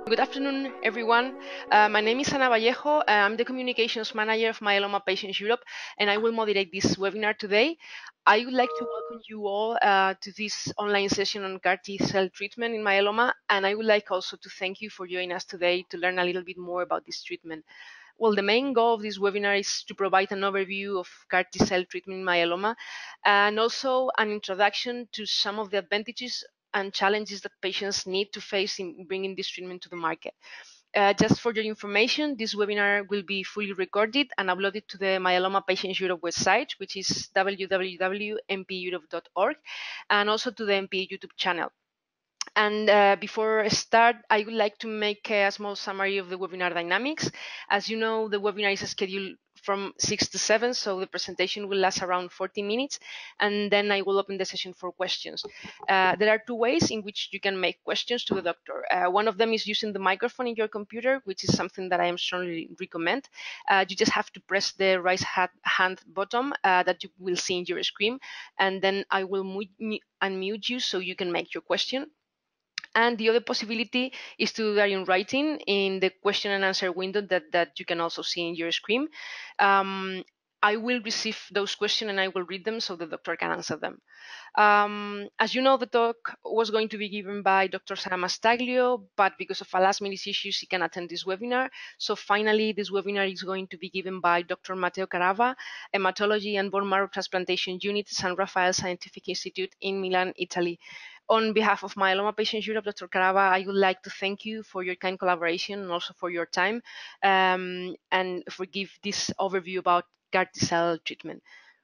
Good afternoon, everyone. My name is Ana Vallejo. I'm the Communications Manager of Myeloma Patients Europe, and I will moderate this webinar today. I would like to welcome you all to this online session on CAR T-cell treatment in myeloma, and I would like also to thank you for joining us today to learn a little bit more about this treatment. Well, the main goal of this webinar is to provide an overview of CAR T-cell treatment in myeloma and also an introduction to some of the advantages and challenges that patients need to face in bringing this treatment to the market. Just for your information, this webinar will be fully recorded and uploaded to the Myeloma Patients Europe website, which is www.mpeurope.org, and also to the MP YouTube channel. And before I start, I would like to make a small summary of the webinar dynamics. As you know, the webinar is scheduled from 6 to 7, so the presentation will last around 40 minutes, and then I will open the session for questions. There are two ways in which you can make questions to the doctor. One of them is using the microphone in your computer, which is something that I am strongly recommend. You just have to press the raise hand button that you will see in your screen, and then I will unmute you so you can make your question. And the other possibility is to do that in writing in the question and answer window that you can also see in your screen. I will receive those questions and I will read them so the doctor can answer them. As you know, the talk was going to be given by Dr. Sara Mastaglio, but because of a last-minute issues, he can attend this webinar. So finally, this webinar is going to be given by Dr. Matteo Carava, Hematology and Bone Marrow Transplantation Unit, San Raffaele Scientific Institute in Milan, Italy. On behalf of Myeloma Patients Europe, Dr. Carava, I would like to thank you for your kind collaboration and also for your time and for give this overview about CAR T-cell treatment.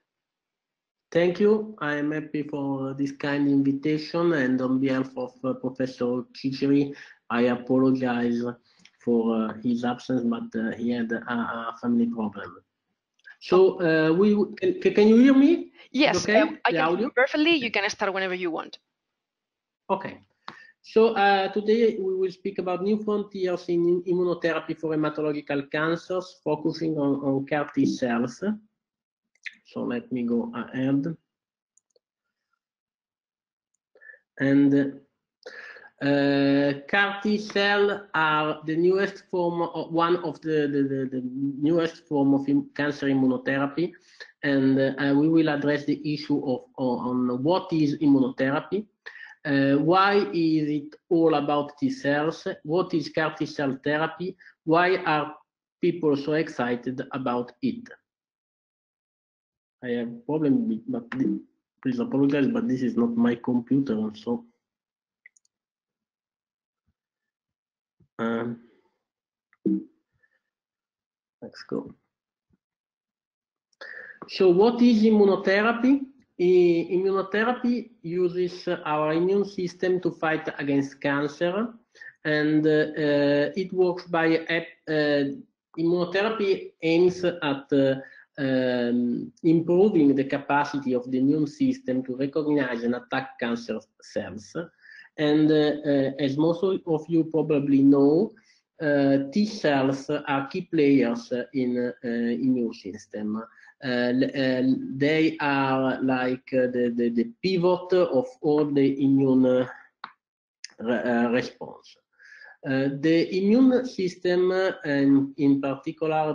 Thank you. I am happy for this kind invitation, and on behalf of Professor Ciceri, I apologize for his absence, but he had a family problem. So can you hear me? Yes, okay? I can hear you perfectly. You can start whenever you want. Okay. So today we will speak about new frontiers in immunotherapy for hematological cancers, focusing on CAR T cells. So let me go ahead. And CAR T cell are the newest form, one of the newest form of cancer immunotherapy, and we will address the issue of on what is immunotherapy, why is it all about T cells, what is CAR T cell therapy, why are people so excited about it. I have a problem, but please apologize, but this is not my computer, so. Let's go. So what is immunotherapy? Immunotherapy uses our immune system to fight against cancer, and it works by immunotherapy aims at improving the capacity of the immune system to recognize and attack cancer cells. And as most of you probably know, T cells are key players in immune system. They are like the pivot of all the immune response. The immune system, and in particular,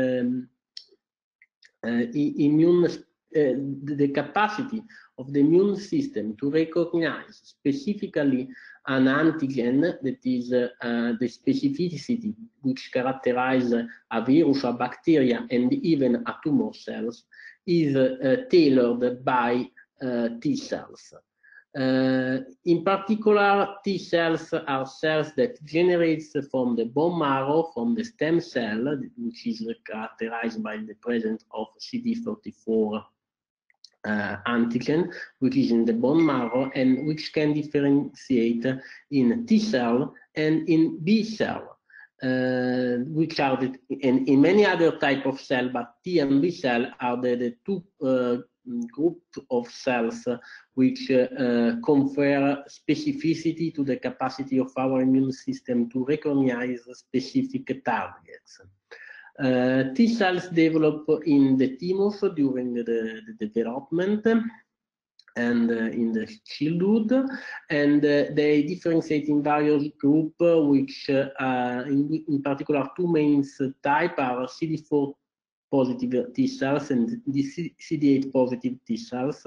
the capacity of the immune system to recognize specifically an antigen, that is the specificity which characterizes a virus, a bacteria, and even a tumor cells, is tailored by T cells. In particular, T cells are cells that generate from the bone marrow, from the stem cell, which is characterized by the presence of CD34 antigen, which is in the bone marrow and which can differentiate in T cell and in B cell, which are in many other type of cell, but T and B cell are the two group of cells which confer specificity to the capacity of our immune system to recognize specific targets. T cells develop in the tumors during the development, and in the childhood, and they differentiate in various groups, which in particular two main types are CD4 positive T cells and the CD8 positive T cells.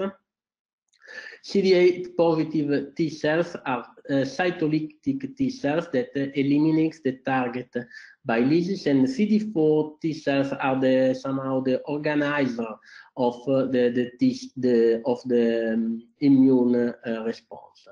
CD8 positive T cells are cytolytic T cells that eliminates the target by lysis, and CD4 T cells are somehow the organizer of the immune response.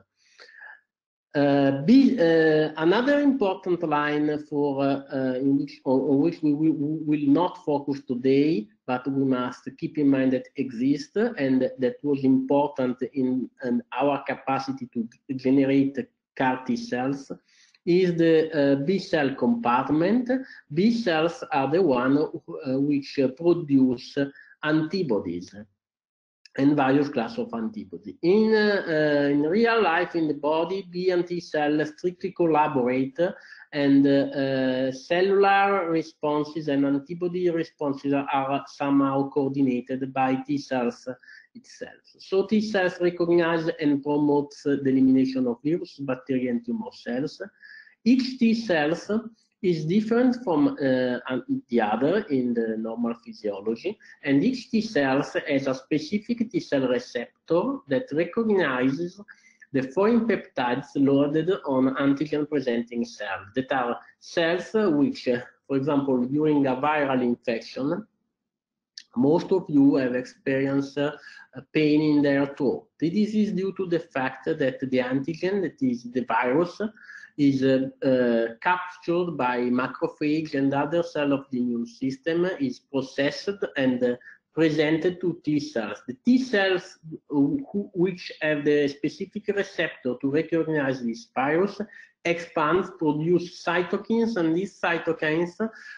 Another important line on which we will not focus today, but we must keep in mind that exists and that was important in our capacity to generate CAR T cells, is the B cell compartment. B cells are the one which produce antibodies and various classes of antibodies. In real life, in the body, B and T cells strictly collaborate, and cellular responses and antibody responses are somehow coordinated by T cells itself. So T cells recognize and promote the elimination of virus, bacteria, and tumor cells. Each T cells is different from the other in the normal physiology, and each T cell has a specific T cell receptor that recognizes the foreign peptides loaded on antigen-presenting cells, that are cells which, for example, during a viral infection, most of you have experienced pain in their throat. This is due to the fact that the antigen, that is the virus, is captured by macrophage and other cells of the immune system, is processed and presented to T cells. The T cells which have the specific receptor to recognize this virus expand, produce cytokines, and these cytokines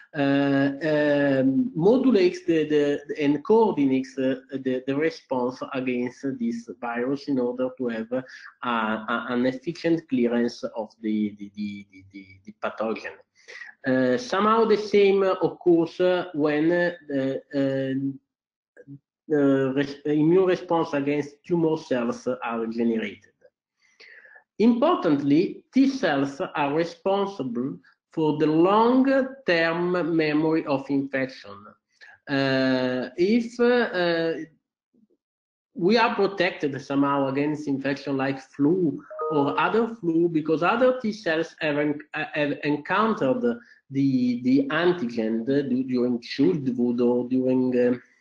modulates and coordinates the response against this virus in order to have an efficient clearance of the pathogen. Somehow the same occurs when immune response against tumor cells are generated. Importantly, T cells are responsible for the long-term memory of infection. If we are protected somehow against infection like flu or other flu because other T cells have encountered the antigen during childhood or during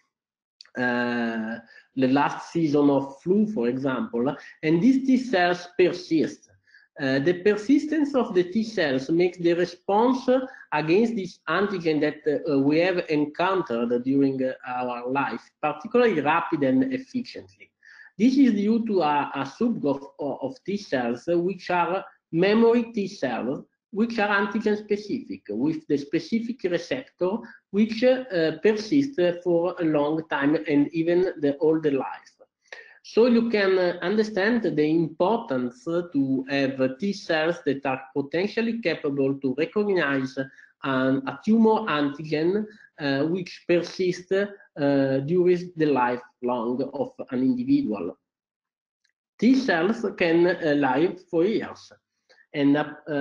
the last season of flu, for example, and these T cells persist. The persistence of the T cells makes the response against this antigen that we have encountered during our life particularly rapid and efficiently. This is due to a subgroup of T cells which are memory T cells, which are antigen specific, with the specific receptor which persist for a long time and even all the life. So you can understand the importance to have T cells that are potentially capable to recognize a tumor antigen which persists during the lifelong of an individual. T cells can live for years. And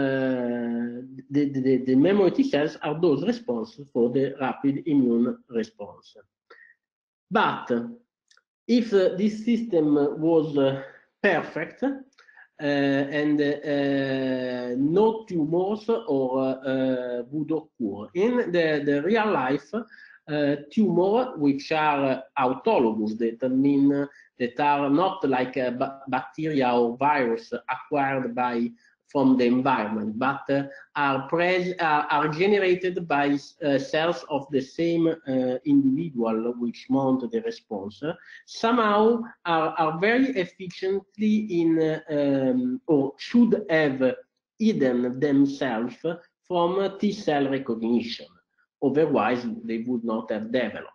the memory T cells are those responsible for the rapid immune response. But if this system was perfect and no tumors would occur, in the real life, tumors which are autologous, that mean that are not like a bacteria or virus acquired from the environment, but are generated by cells of the same individual which mount the response, somehow are very efficiently in, or should have hidden themselves from T cell recognition. Otherwise, they would not have developed.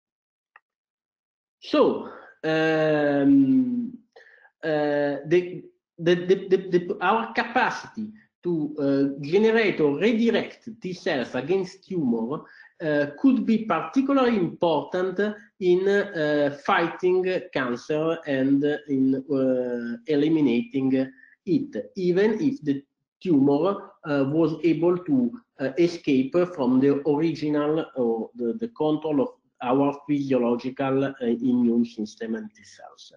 So, our capacity to generate or redirect T cells against tumor could be particularly important in fighting cancer and in eliminating it, even if the tumor was able to escape from the original or the control of our physiological immune system and T cells.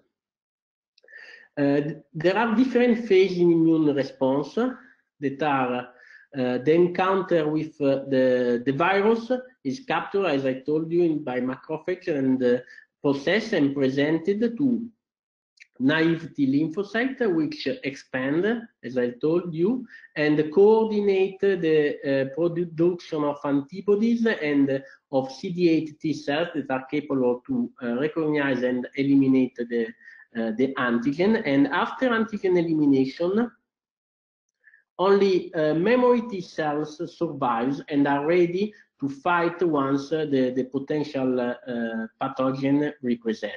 There are different phases in immune response that are the encounter with the virus is captured, as I told you, by macrophage and processed and presented to naive T lymphocyte, which expand, as I told you, and coordinate the production of antibodies and of CD8 T cells that are capable to recognize and eliminate the antigen. And after antigen elimination, only memory T cells survive and are ready to fight once the potential pathogen represent.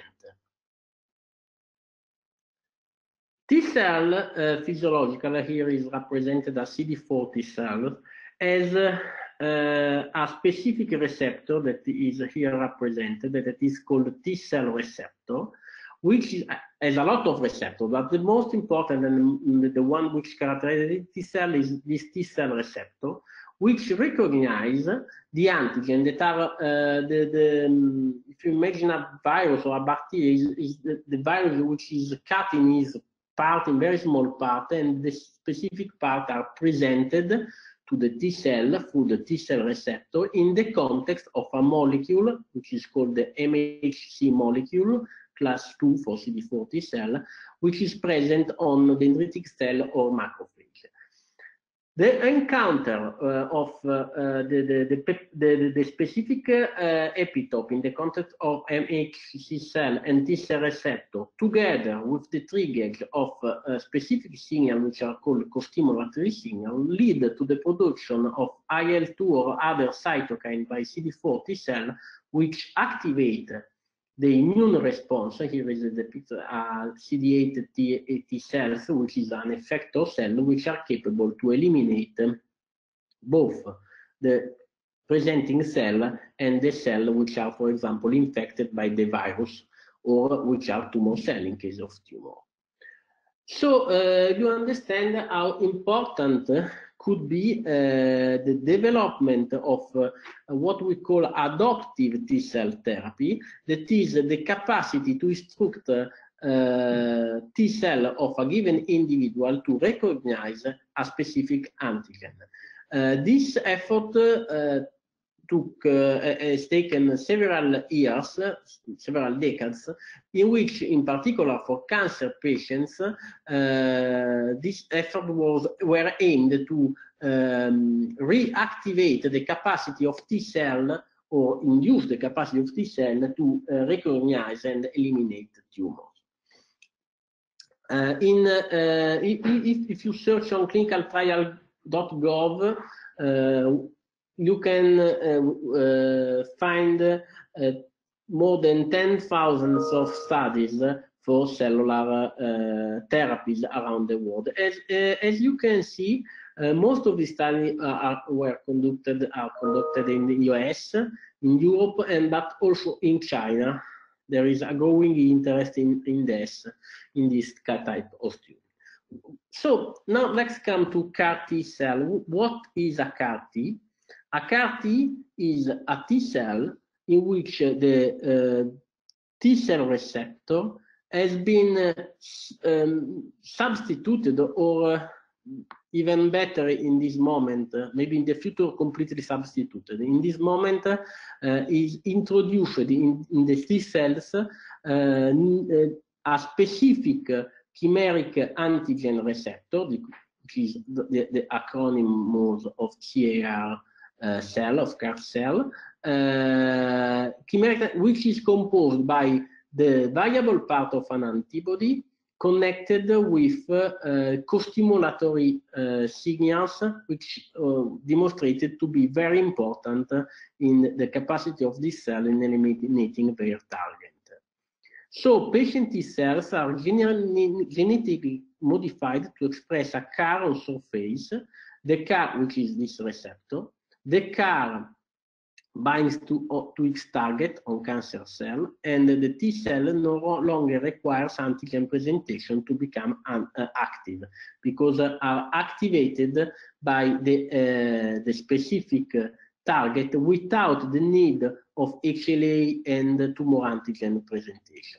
T cell physiological here is represented as CD4 T cell as a specific receptor that is here represented, that is called T cell receptor, which has a lot of receptors, but the most important and the one which characterizes T cell is this T cell receptor, which recognize the antigen that are if you imagine a virus or a bacteria is the virus which is cut in its part, in very small part, and the specific part are presented to the T cell through the T cell receptor in the context of a molecule which is called the MHC molecule, class 2 for CD4 T cell, which is present on the dendritic cell or macrophage. The encounter of the specific epitope in the context of MHC cell and T cell receptor, together with the triggers of a specific signal, which are called co-stimulatory signal, lead to the production of IL-2 or other cytokine by CD4 T cell, which activate the immune response. Here is depicted CD8 T cells, which is an effector cell, which are capable to eliminate both the presenting cell and the cell which are, for example, infected by the virus or which are tumor cell in case of tumor. So you understand how important could be the development of what we call adoptive T cell therapy, that is the capacity to instruct T cell of a given individual to recognize a specific antigen. This effort has taken several years, several decades, in which, in particular for cancer patients, this effort were aimed to reactivate the capacity of T cell or induce the capacity of T cell to recognize and eliminate tumors. If you search on clinicaltrial.gov, you can find more than 10,000 of studies for cellular therapies around the world. As you can see, most of the studies are conducted in the US, in Europe, and but also in China. There is a growing interest in this type of study. So now let's come to CAR T cell. What is a CAR T? A CAR T is a T cell in which the T cell receptor has been substituted, or even better in this moment, maybe in the future completely substituted. In this moment is introduced in the T cells a specific chimeric antigen receptor, which is the acronym of CAR cell, of CAR cell, chimeric, which is composed by the variable part of an antibody connected with co-stimulatory signals, which demonstrated to be very important in the capacity of this cell in eliminating their target. So patient T cells are genetically modified to express a CAR on surface, the CAR, which is this receptor. The CAR binds to its target on cancer cell, and the T cell no longer requires antigen presentation to become active, because are activated by the specific target without the need of HLA and tumor antigen presentation.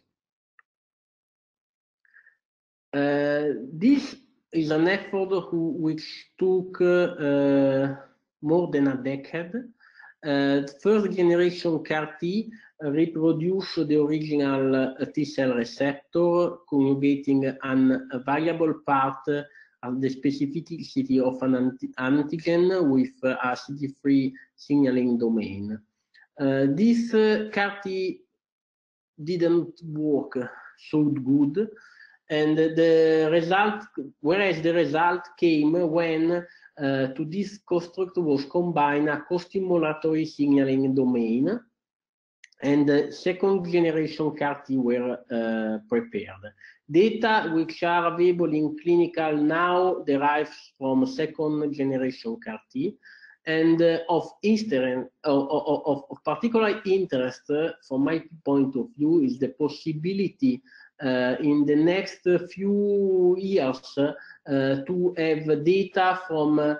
This is an effort which took more than a decade. First generation CAR-T reproduced the original T-cell receptor, conjugating a variable part of the specificity of an antigen with a CD3 signaling domain. This CAR-T didn't work so good, and the result, whereas the result came when to this construct was combined a co-stimulatory signaling domain, and second generation CAR-T were prepared. Data which are available in clinical now derives from second generation CAR-T, and of particular interest from my point of view is the possibility in the next few years to have data from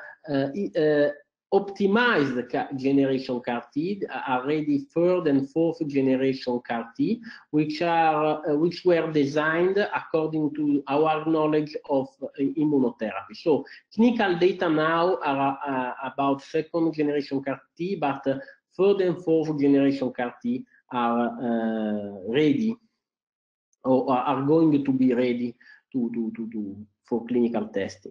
optimized generation CAR-T, already third and fourth generation CAR-T, which were designed according to our knowledge of immunotherapy. So clinical data now are about second generation CAR-T, but third and fourth generation CAR-T are ready, or are going to be ready for clinical testing.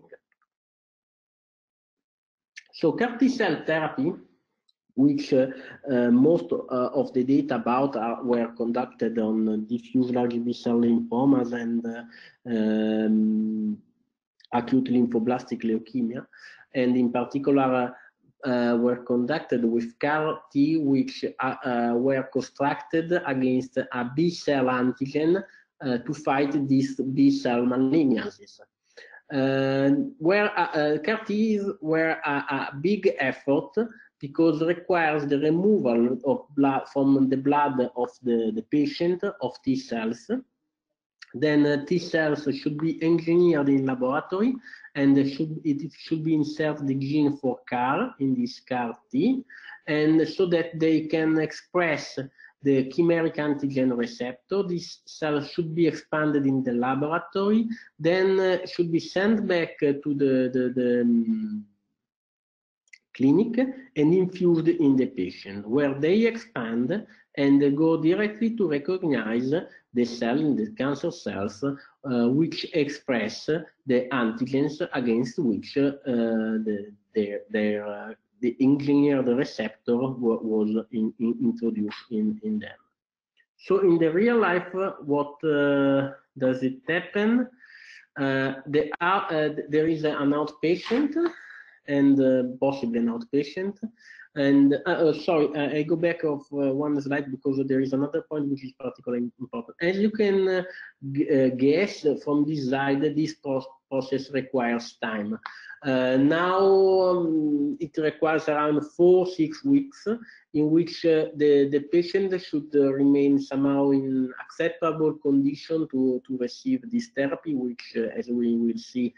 So CAR-T cell therapy, which most of the data about were conducted on diffuse large B-cell lymphomas and acute lymphoblastic leukemia, and in particular were conducted with CAR-T which were constructed against a B-cell antigen to fight these B-cell malignancies. Where CAR-Ts were a big effort, because it requires the removal of blood from the blood of the patient of T cells. Then T cells should be engineered in laboratory, and it should be inserted the gene for CAR in this CAR-T, and so that they can express the chimeric antigen receptor. These cells should be expanded in the laboratory, then should be sent back to the clinic and infused in the patient, where they expand and go directly to recognize the cell in the cancer cells which express the antigens against which the engineered receptor was introduced in them. So in the real life, what does it happen? There is an outpatient and possibly an outpatient. And sorry, I go back of one slide because there is another point which is particularly important. As you can guess from this slide, this process requires time. Now it requires around 4-6 weeks, in which the patient should remain somehow in acceptable condition to receive this therapy, which, as we will see,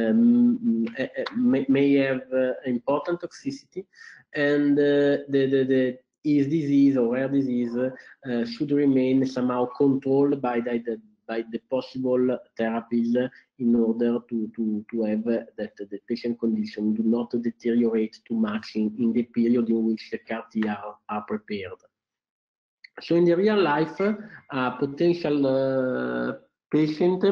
may have important toxicity, and his disease or rare disease should remain somehow controlled by the possible therapies in order to have that the patient condition do not deteriorate too much in the period in which the CAR-T are prepared. So in the real life, a potential patient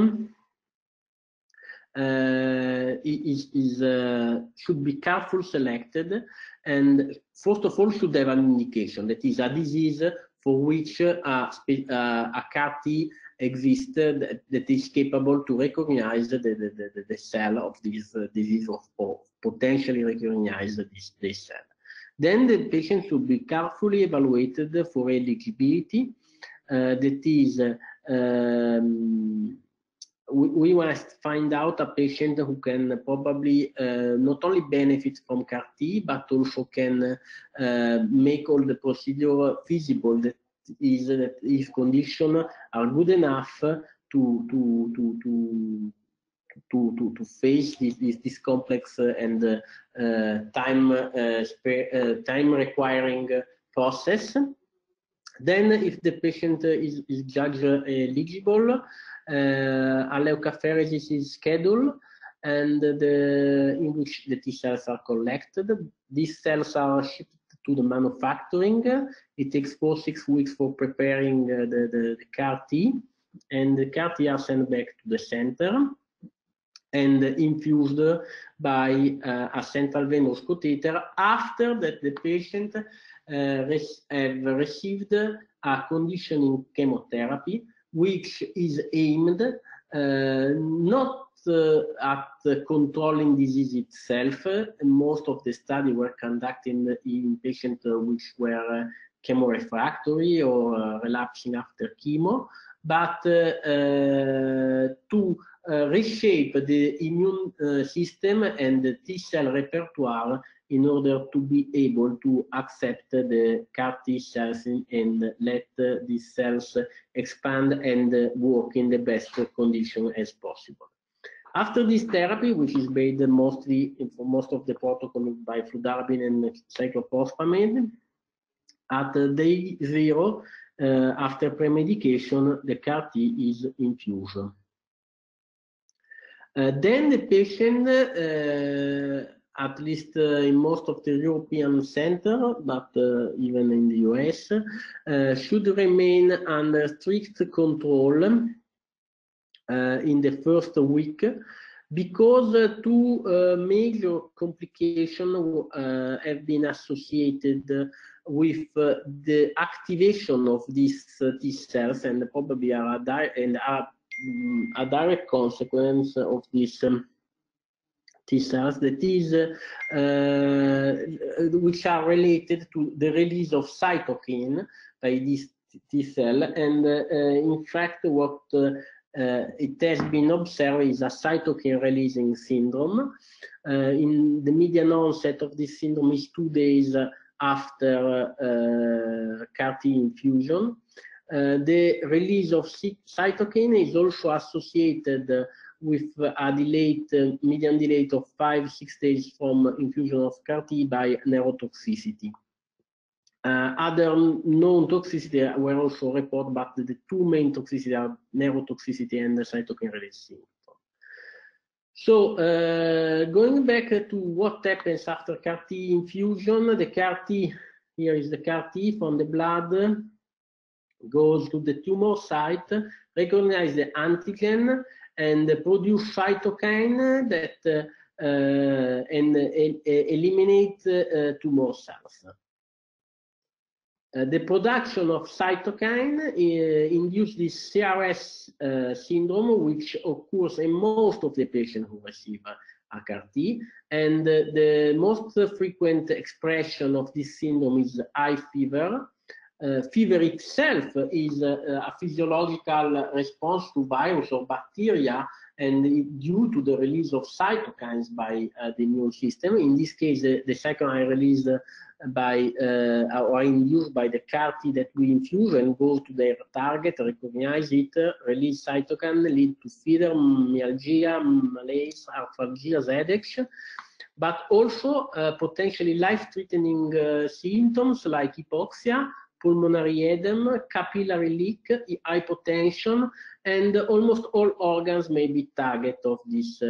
should be carefully selected, and first of all should have an indication, that is a disease for which a CAR-T exists that is capable to recognize the cell of this disease, or potentially recognize this cell. Then the patient should be carefully evaluated for eligibility, that is we must find out a patient who can probably not only benefit from CAR-T, but also can make all the procedure feasible, that if conditions are good enough to face this complex and time requiring process. Then, if the patient is judged eligible, a leukapheresis is scheduled, and in which the T cells are collected. These cells are shipped to the manufacturing. It takes 4 to 6 weeks for preparing the CAR-T, and the CAR-T are sent back to the center and infused by a central venous catheter after that the patient have received a conditioning chemotherapy, which is aimed not at controlling disease itself. Most of the studies were conducted in patients which were chemorefractory or relapsing after chemo, but to reshape the immune system and the T-cell repertoire in order to be able to accept the CAR-T cells and let these cells expand and work in the best condition as possible. After this therapy, which is based mostly for most of the protocol by fludarabine and cyclophosphamide, at day 0, after premedication, the CAR-T is infused. Then the patient, at least in most of the European centers, but even in the US, should remain under strict control in the first week, because two major complications have been associated with the activation of these T cells, and probably are a direct consequence of these T cells, that is, which are related to the release of cytokine by this T cell. And in fact, what it has been observed is a cytokine releasing syndrome. In the median onset of this syndrome is 2 days after CAR-T infusion. The release of cytokine is also associated with a median delay of 5 to 6 days from infusion of CAR-T by neurotoxicity. Other known toxicities were also reported, but the two main toxicities are neurotoxicity and the cytokine release syndrome. So, going back to what happens after CAR-T infusion, the CAR-T, here is the CAR-T from the blood, goes to the tumor site, recognize the antigen, and produce cytokine that and eliminate tumor cells. The production of cytokine induces this CRS syndrome, which occurs in most of the patients who receive a CAR-T, and the most frequent expression of this syndrome is high fever. Fever itself is a physiological response to virus or bacteria, and due to the release of cytokines by the immune system. In this case, the cytokine released by or induced by the CAR-T that we infuse and go to their target, recognize it, release cytokine, lead to fever, myalgia, malaise, arthralgia, headaches, but also potentially life-threatening symptoms like hypoxia, pulmonary edema, capillary leak, hypotension, and almost all organs may be target of this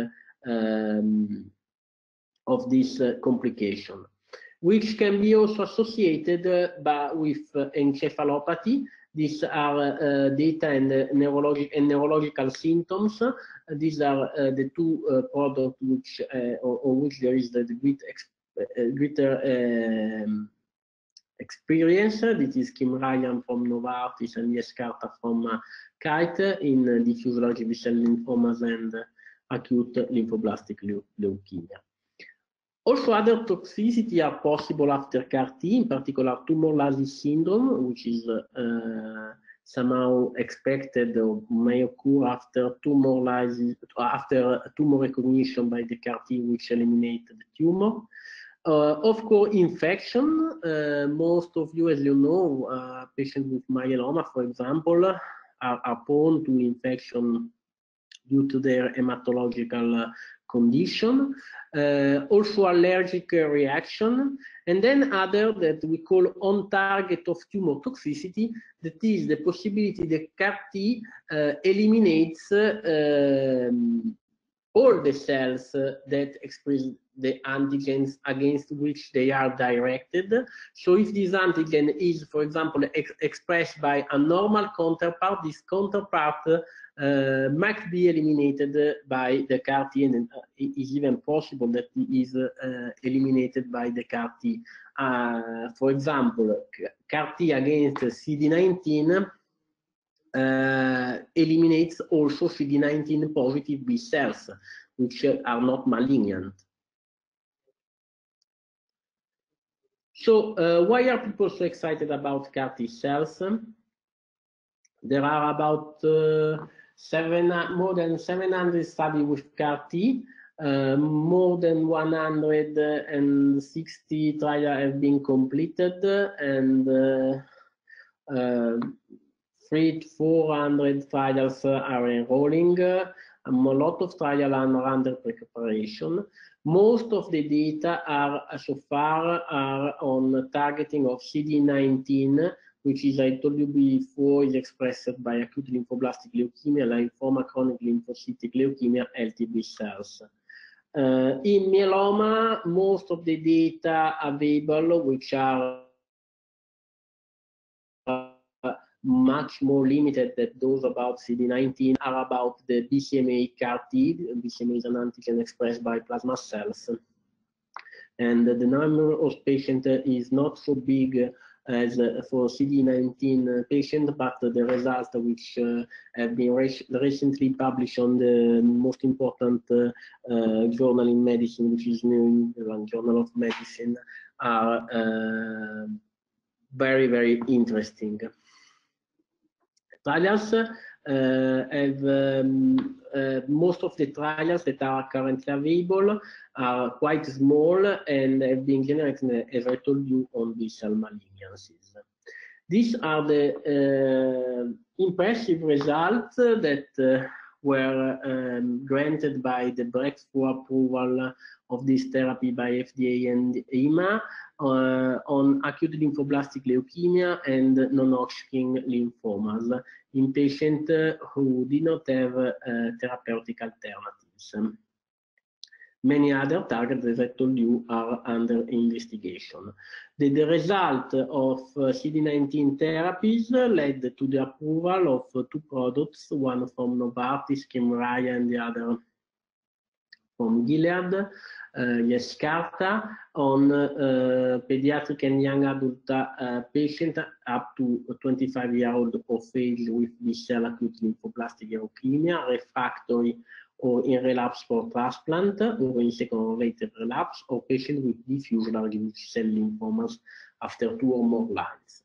complication, which can be also associated with encephalopathy. These are data and neurological symptoms. These are the two products which on which there is the greater experience. This is Kymriah from Novartis and Yescarta from Kite in diffuse large B-cell lymphomas and acute lymphoblastic leukemia. Also, other toxicity are possible after CAR-T, in particular tumor lysis syndrome, which is somehow expected or may occur after tumor recognition by the CAR-T, which eliminate the tumor. Of course, infection. Most of you, as you know, patients with myeloma, for example, are prone to infection due to their hematological condition. Also allergic reaction, and then other that we call on target of tumor toxicity, that is the possibility that CAR-T eliminates all the cells that express the antigens against which they are directed. So if this antigen is, for example, expressed by a normal counterpart, this counterpart might be eliminated by the CAR-T, and it is even possible that it is eliminated by the CAR-T. For example, CAR-T against CD19 eliminates also CD19 positive B cells, which are not malignant. So why are people so excited about CAR-T cells? There are about more than 700 studies with CAR-T. More than 160 trials have been completed, and 300-400 trials are enrolling. A lot of trials are under preparation. Most of the data are so far on targeting of CD19, which is, I told you before, is expressed by acute lymphoblastic leukemia, lymphoma, chronic lymphocytic leukemia, LTB cells. In myeloma, most of the data available, which are much more limited than those about CD19, are about the BCMA CAR-T. BCMA is an antigen expressed by plasma cells. And the number of patients is not so big as for CD19 patients, but the results which have been recently published on the most important journal in medicine, which is New England Journal of Medicine, are very, very interesting. Trials have most of the trials that are currently available are quite small and have been generated, as I told you, on B-cell malignancies. These are the impressive results that were granted by the breakthrough approval of this therapy by FDA and EMA on acute lymphoblastic leukemia and non-Hodgkin lymphomas in patients who did not have therapeutic alternatives. Many other targets, as I told you, are under investigation. The result of CD19 therapies led to the approval of two products, one from Novartis, Kymriah, and the other from Gilead, Yescarta, on pediatric and young adult patients up to 25 years old of age with B-cell acute lymphoblastic leukemia, refractory or in relapse for transplant, or in second or later relapse, or patients with diffuse large B-cell lymphomas after 2 or more lines.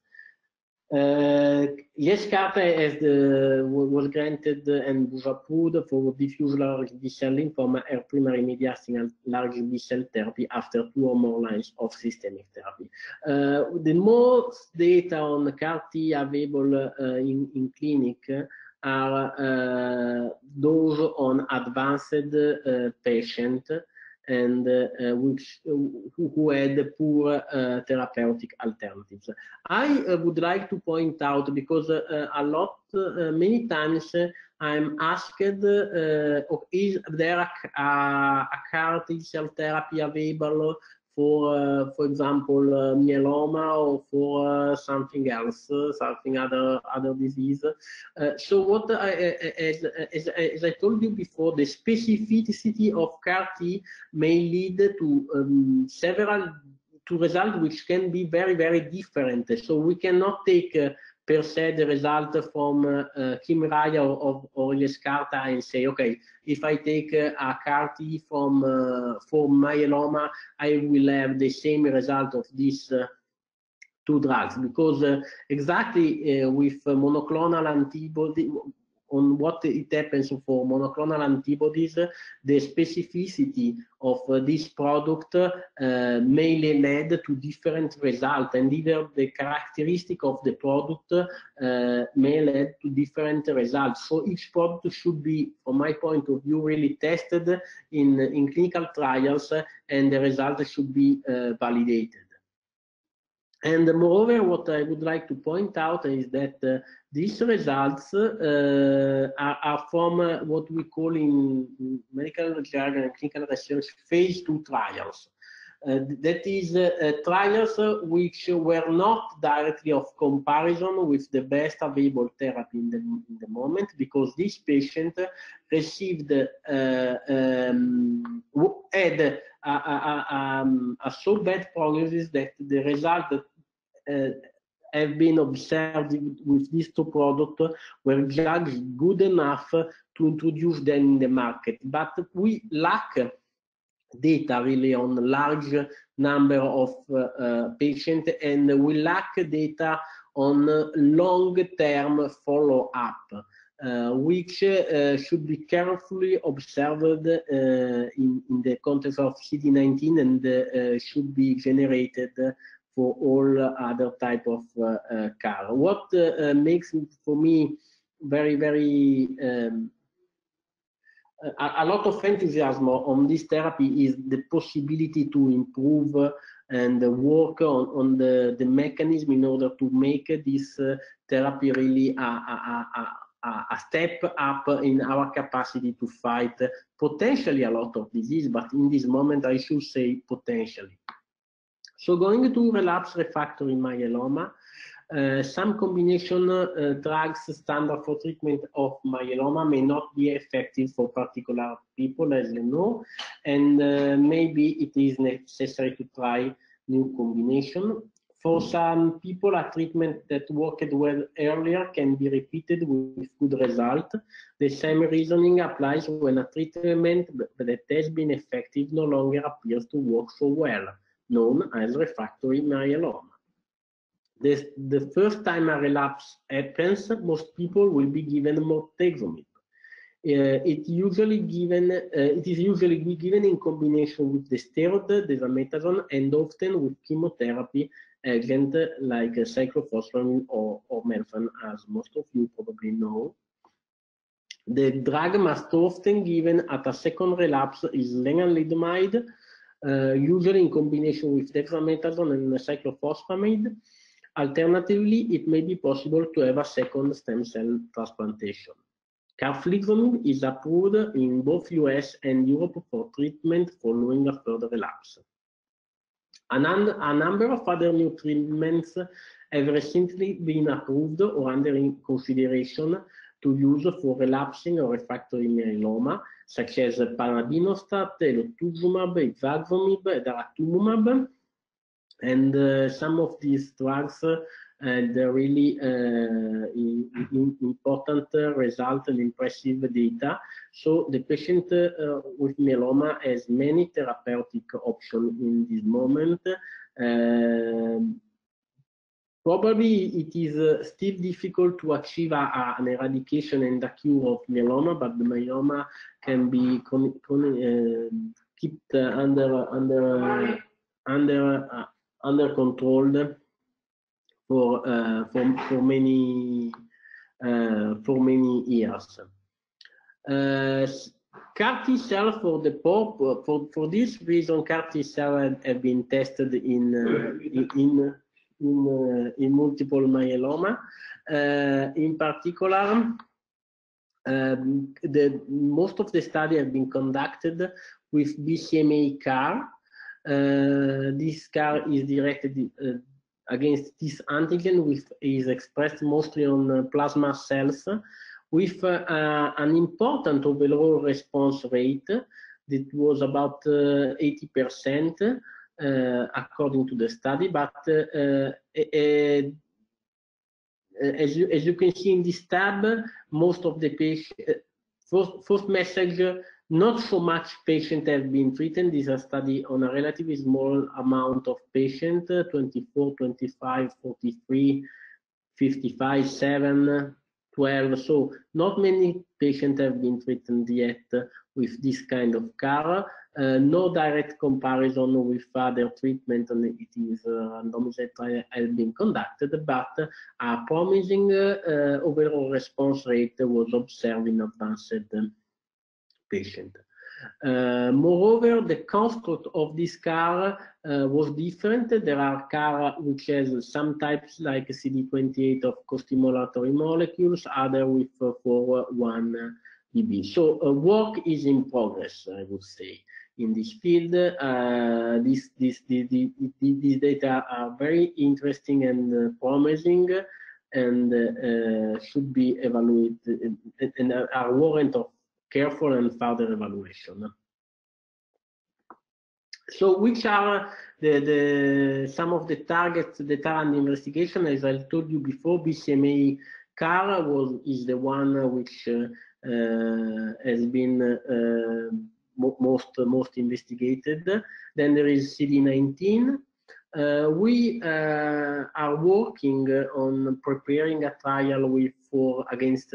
Yescarta was granted and was approved for diffuse large B-cell lymphoma and primary mediastinal large B-cell therapy after 2 or more lines of systemic therapy. The most data on CAR-T available in clinic are those on advanced patients and who had poor therapeutic alternatives. I would like to point out, because many times I'm asked, is there a CAR-T cell therapy available for example, myeloma, or for something else, other disease. So what as I told you before, the specificity of CAR-T may lead to results which can be very, very different. So we cannot take per se the result from Kymriah or Yescarta and say, okay, if I take a CAR-T for myeloma, I will have the same result of this two drugs, because exactly with monoclonal antibody, on what it happens for monoclonal antibodies, the specificity of this product may lead to different results, and either the characteristic of the product may lead to different results. So each product should be, from my point of view, really tested in clinical trials, and the results should be validated. And moreover, what I would like to point out is that these results are from what we call in medical jargon and clinical research phase 2 trials. That is trials which were not directly of comparison with the best available therapy in the moment, because this patient received had a so bad prognosis that the result have been observed with these two products were judged good enough to introduce them in the market. But we lack data really on a large number of patients, and we lack data on long-term follow-up, which should be carefully observed in the context of CD19, and should be generated for all other type of CAR. What makes for me very a lot of enthusiasm on this therapy is the possibility to improve and work on the mechanism in order to make this therapy really a step up in our capacity to fight potentially a lot of disease, but in this moment I should say potentially. So going to relapse refractory myeloma, some combination drugs standard for treatment of myeloma may not be effective for particular people, as you know, and maybe it is necessary to try new combination. For some people, a treatment that worked well earlier can be repeated with good result. The same reasoning applies when a treatment that has been effective no longer appears to work so well, known as refractory myeloma. The first time a relapse happens, most people will be given bortezomib. It is usually given in combination with the steroid, dexamethasone, and often with chemotherapy agent like cyclophosphamide or melphalan, as most of you probably know. The drug most often given at a second relapse is lenalidomide, usually in combination with dexamethasone and cyclophosphamide. Alternatively, it may be possible to have a second stem cell transplantation. Carfilzomib is approved in both US and Europe for treatment following a further relapse. A number of other new treatments have recently been approved or under consideration to use for relapsing or refractory myeloma, such as palabinostat, elotuzumab, ixazomib, daratumumab, and some of these drugs had really important result and impressive data. So the patient with myeloma has many therapeutic options in this moment. Probably it is still difficult to achieve an eradication and a cure of myeloma, but the myeloma can be kept under control for many years. CAR T cell for this reason, CAR T cell have been tested in multiple myeloma. In particular, most of the study have been conducted with BCMA CAR. This CAR is directed against this antigen, which is expressed mostly on plasma cells, with an important overall response rate that was about 80%, according to the study. But as you can see in this tab, most of the patients, first message, Not so much patients have been treated. This is a study on a relatively small amount of patients, 24, 25, 43, 55, 7, 12. So not many patients have been treated yet with this kind of CAR. No direct comparison with other treatment, and it is randomized trial has been conducted, but a promising overall response rate was observed in advanced patient. Moreover, the construct of this CAR was different. There are CAR which has some types like CD28 of costimulatory molecules, other with 4-1BB. So work is in progress, I would say, in this field. These data are very interesting and promising, and should be evaluated and are warrant of careful and further evaluation. So which are some of the targets that are under investigation? As I told you before, BCMA CAR is the one which has been most investigated. Then there is CD19. We are working on preparing a trial against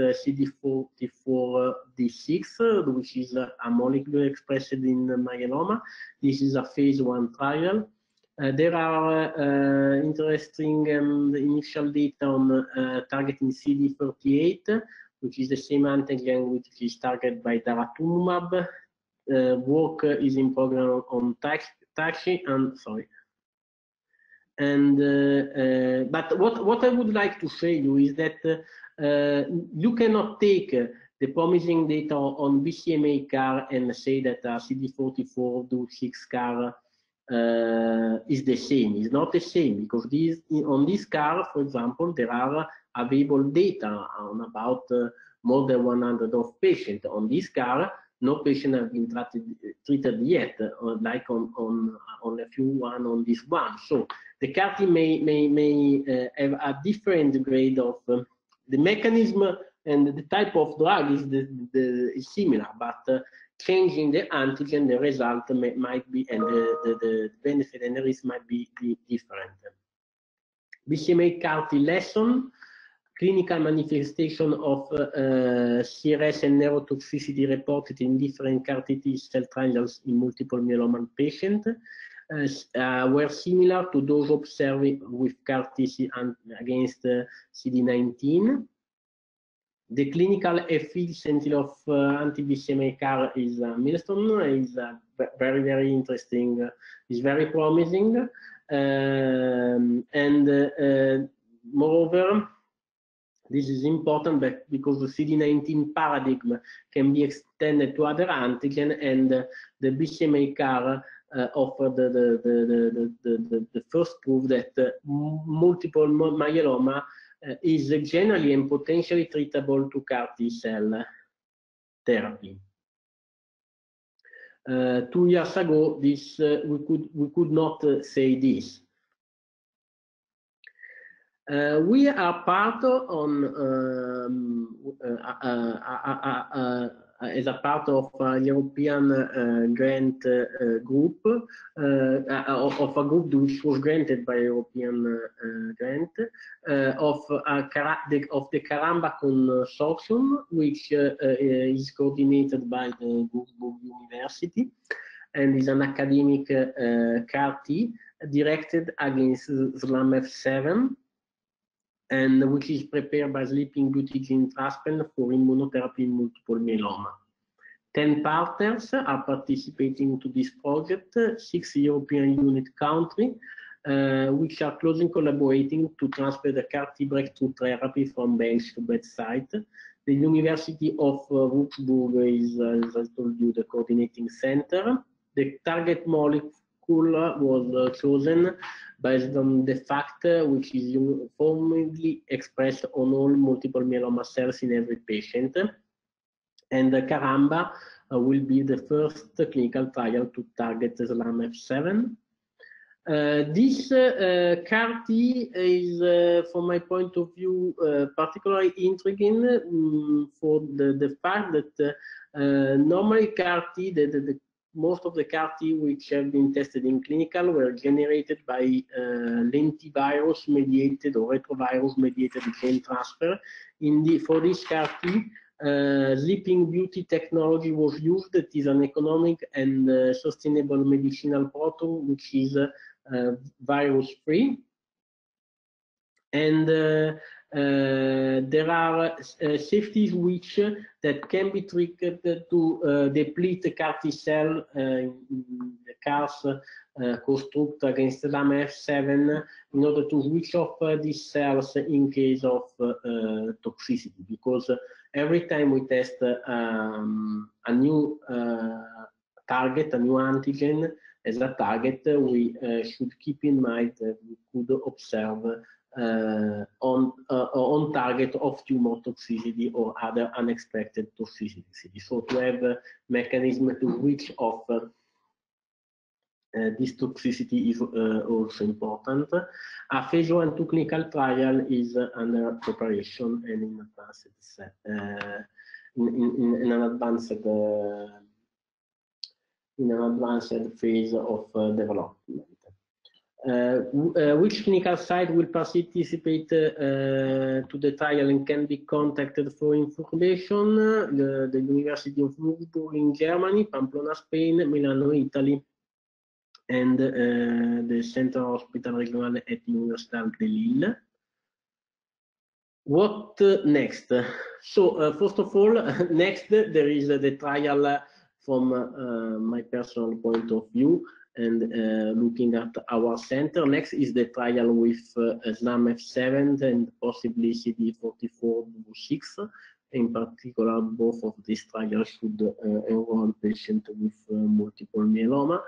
CD44D6, which is a molecule expressed in myeloma. This is a phase 1 trial. There are interesting initial data on targeting CD38, which is the same antigen which is targeted by daratumumab. Work is in progress on TAXI and sorry. And but what I would like to say you is that you cannot take the promising data on BCMA CAR and say that CD44D6 CAR is the same. It's not the same, because on this CAR, for example, there are available data on about more than 100 of patients. On this CAR, no patient have been treated yet, like on a few one on this one. So the CAR T may have a different grade of the mechanism, and the type of drug is similar, but changing the antigen, the result might be, and the benefit and the risk might be different. BCMA CAR T lesson. Clinical manifestation of CRS and neurotoxicity reported in different CAR T cell trials in multiple myeloma patients were similar to those observed with CAR T against CD19. The clinical efficiency of anti-BCMA CAR is milestone, is very, very interesting, is very promising. Moreover, this is important because the CD19 paradigm can be extended to other antigen, and the BCMA CAR offer the first proof that multiple myeloma is generally and potentially treatable to CAR T cell therapy. 2 years ago, this we could not say this. We are part as a part of a European grant group, of a group which was granted by European grant, of the Caramba Consortium, which is coordinated by the Würzburg University, and is an academic CAR T directed against SLAMF7, and which is prepared by Sleeping Beauty gene transplant for immunotherapy in multiple myeloma. 10 partners are participating to this project, 6 European Unit countries, which are closely collaborating to transfer the CAR T breakthrough therapy from bench to bedside. The University of Würzburg is, as I told you, the coordinating center. The target molecule was chosen based on the fact which is uniformly expressed on all multiple myeloma cells in every patient. And Caramba will be the first clinical trial to target SLAMF7. This CAR-T is, from my point of view, particularly intriguing for the fact that normally CAR-T, most of the CAR-T which have been tested in clinical were generated by lentivirus mediated or retrovirus mediated gene transfer. For this CAR-T, Sleeping Beauty technology was used. That is an economic and sustainable medicinal proton which is virus-free. And there are safety switches that can be triggered to deplete the CAR-T cell in the CAR's construct against LAM-F7 in order to switch off these cells in case of toxicity. Because every time we test a new target, a new antigen as a target, we should keep in mind that we could observe on target of tumor toxicity or other unexpected toxicity. So to have a mechanism to switch off this toxicity is also important. A phase 1/2 clinical trial is under preparation and in an advanced phase of development. Which clinical site will participate to the trial and can be contacted for information? The University of Würzburg in Germany, Pamplona, Spain, Milano, Italy, and the Central Hospital Regional at Universitat de Lille. What next? So first of all, next there is the trial from my personal point of view. And looking at our center, next is the trial with SLAM-F7 and possibly CD44/6. In particular, both of these trials should enroll patients with multiple myeloma.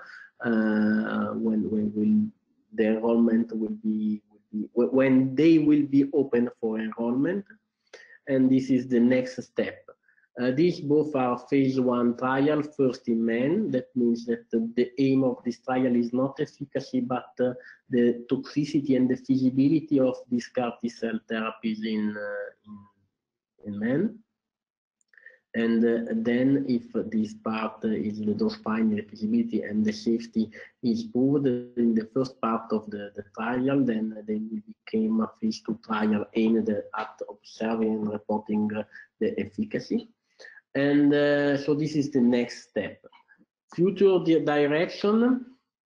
When the enrollment will be when they will be open for enrollment, and this is the next step. These both are phase 1 trial, first in men. That means that the aim of this trial is not efficacy, but the toxicity and the feasibility of these CAR-T cell therapies in men. And then if this part is the dose finding, the feasibility and the safety is proved in the first part of the trial, then they will become a phase 2 trial aimed at observing and reporting the efficacy. And so this is the next step. Future direction,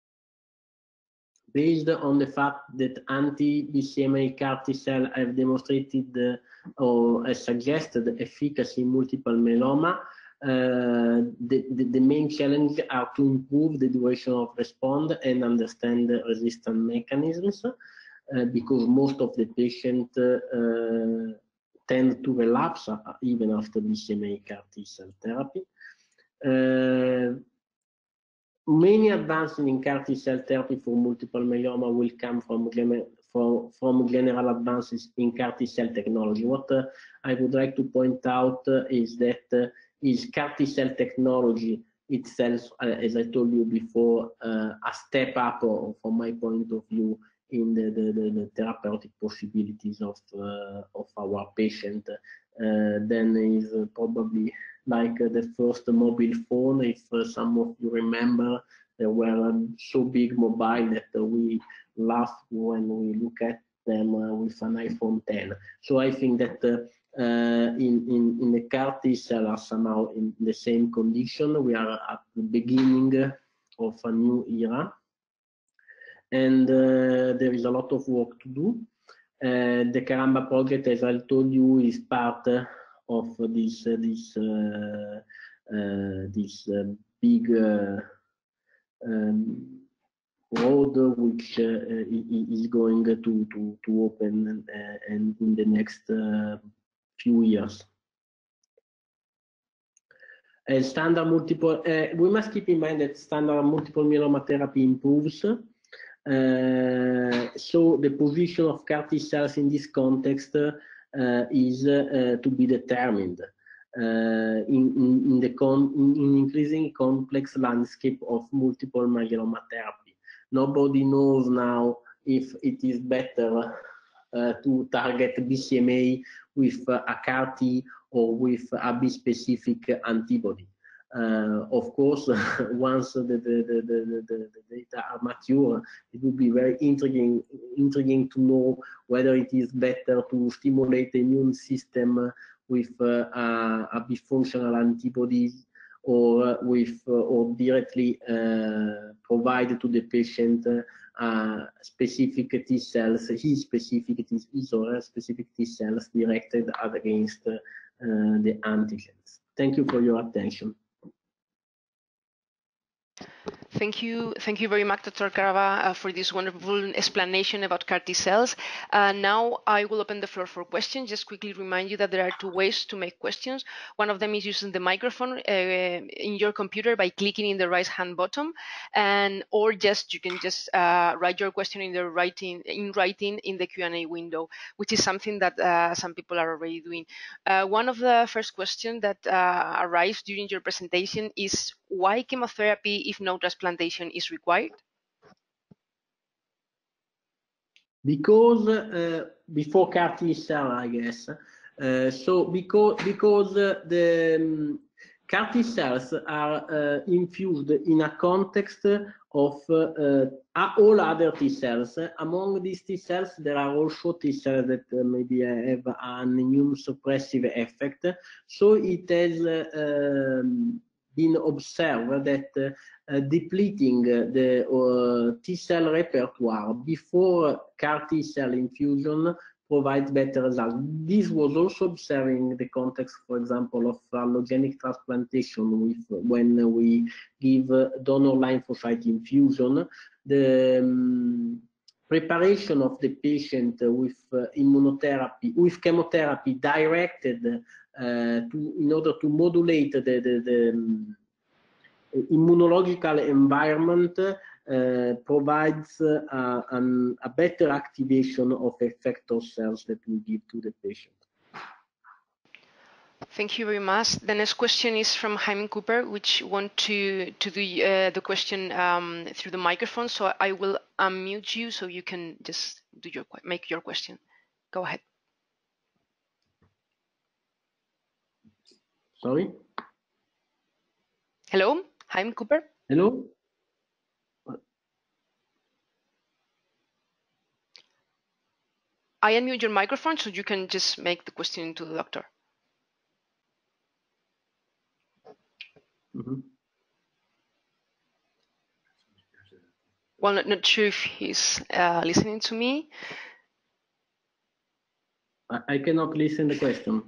based on the fact that anti-BCMA CAR-T cell have demonstrated or suggested efficacy in multiple myeloma, the main challenge are to improve the duration of response and understand the resistance mechanisms, because most of the patients tend to relapse even after BCMA CAR-T cell therapy. Many advances in CAR-T cell therapy for multiple myeloma will come from general advances in CAR-T cell technology. What I would like to point out is that is CAR-T cell technology itself, as I told you before, a step up from my point of view in the therapeutic possibilities of our patient. Then is probably like the first mobile phone. If some of you remember, they were so big mobile that we laugh when we look at them with an iPhone 10. So I think that in the CAR-T cell are somehow in the same condition. We are at the beginning of a new era. And there is a lot of work to do. The Caramba project, as I told you, is part of this big road which is going to open and in the next few years. Standard multiple, we must keep in mind that standard multiple myeloma therapy improves. So the position of CAR-T cells in this context is to be determined in increasingly complex landscape of multiple myeloma therapy. nobody knows now if it is better to target BCMA with a CAR-T or with a bispecific antibody. Of course, once the data are mature, it would be very intriguing to know whether it is better to stimulate the immune system with a bifunctional antibodies, or directly provide to the patient specific T cells, his or her specific T cells directed against the antigens. Thank you for your attention. Thank you very much, Dr. Carava, for this wonderful explanation about CAR T cells. Now I will open the floor for questions. Just quickly remind you that there are two ways to make questions. One of them is using the microphone in your computer by clicking in the right hand button, or you can just write your question in writing in the Q&A window, which is something that some people are already doing. One of the first questions that arrives during your presentation is, why chemotherapy if no transplantation is required? Because before CAR T cell, I guess. So because the CAR T cells are infused in a context of all other T cells. Among these T cells, there are also T cells that maybe have an immune suppressive effect. So it has been observed that depleting the T cell repertoire before CAR T cell infusion provides better results. This was also observed in the context, for example, of allogenic transplantation, when we give donor lymphocyte infusion. The preparation of the patient with immunotherapy, with chemotherapy directed in order to modulate the immunological environment provides a better activation of effector cells that we give to the patient. Thank you very much. The next question is from Jaime Cooper, which want to do the question through the microphone. So I will unmute you so you can just make your question. Go ahead. Sorry? Hello, Jaime Cooper. Hello? I unmute your microphone so you can just make the question to the doctor. Mm-hmm. Well, not sure if he's listening to me. I cannot listen to the question.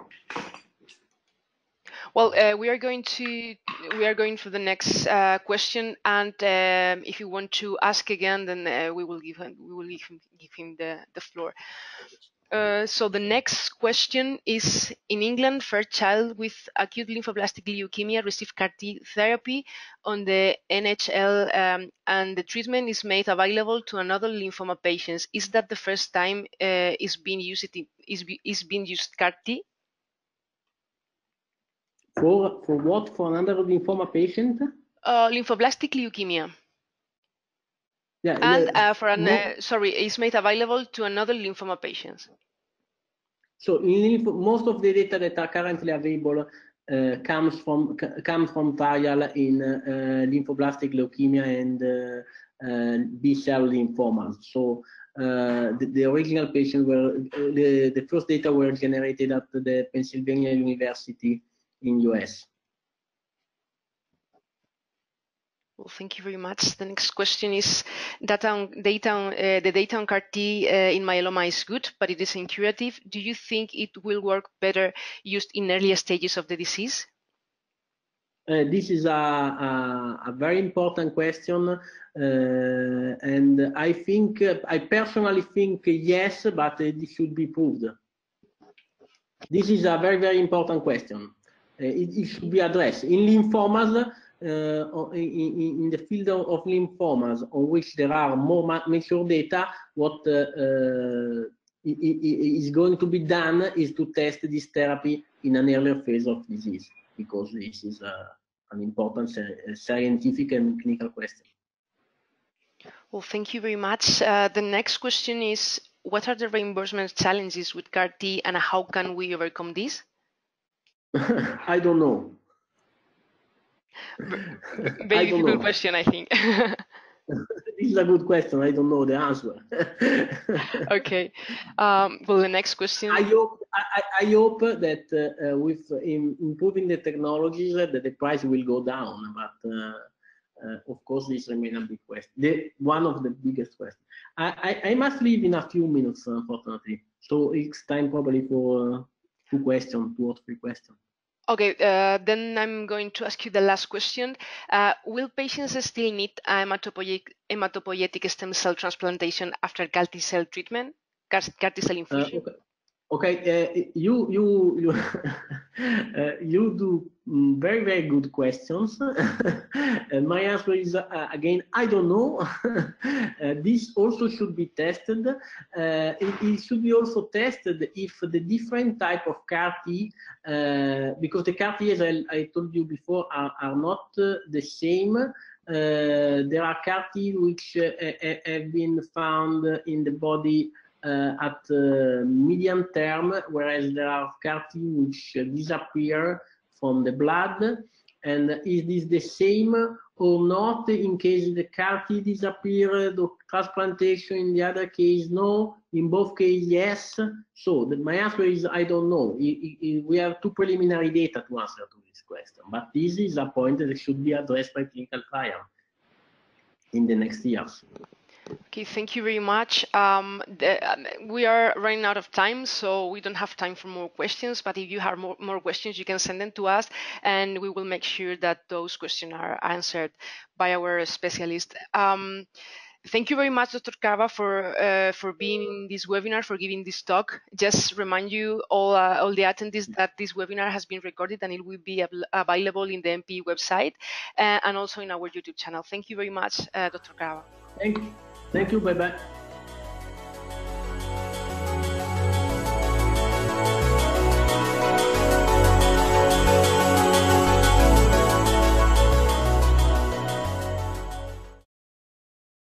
Well, we are going for the next question, and if you want to ask again, then we will give him the floor. So the next question is: in England, first child with acute lymphoblastic leukemia received CAR T therapy on the NHL, and the treatment is made available to another lymphoma patients. Is that the first time is being used CAR T? For what? For another lymphoma patient? Lymphoblastic leukemia. Yeah, and sorry, it's made available to another lymphoma patients. So most of the data that are currently available comes from trial in lymphoblastic leukemia and B-cell lymphomas. So the original patient the first data were generated at the Pennsylvania University in US. Well, thank you very much. The next question is: the data on CAR T in myeloma is good, but it is incurative. Do you think it will work better used in earlier stages of the disease? This is a very important question, and I personally think yes, but it should be proved. This is a very, very important question. It should be addressed. In lymphomas, in the field of lymphomas, on which there are more mature data, what is going to be done is to test this therapy in an earlier phase of disease, because this is an important scientific and clinical question. Well, thank you very much. The next question is, what are the reimbursement challenges with CAR-T and how can we overcome this? I don't know. Very difficult question, I think. This is a good question. I don't know the answer. Okay. Well, the next question. I hope that with improving the technologies, that the price will go down. But of course, this remains a big question. One of the biggest questions. I must leave in a few minutes, unfortunately. So it's time probably for two or three questions. Okay, then I'm going to ask you the last question. Will patients still need hematopoietic stem cell transplantation after CAR T cell treatment, CAR T cell infusion? Okay, you you do very good questions. And my answer is again, I don't know. This also should be tested. It should be also tested if the different type of CAR-T, because the CAR-T, as I told you before, are not the same. There are CAR-T which have been found in the body at medium term, whereas there are CAR-T which disappear from the blood. And is this the same or not? In case the CAR-T disappeared, or transplantation in the other case, no. In both cases, yes. So my answer is I don't know. We have too preliminary data to answer to this question. But this is a point that should be addressed by clinical trial in the next years. Okay, thank you very much. We are running out of time, so we don't have time for more questions. But if you have more questions, you can send them to us, and we will make sure that those questions are answered by our specialist. Thank you very much, Dr. Cava, for being in this webinar, for giving this talk. Just remind you all the attendees that this webinar has been recorded and it will be available in the MP website and also in our YouTube channel. Thank you very much, Dr. Cava. Thank you. Bye-bye.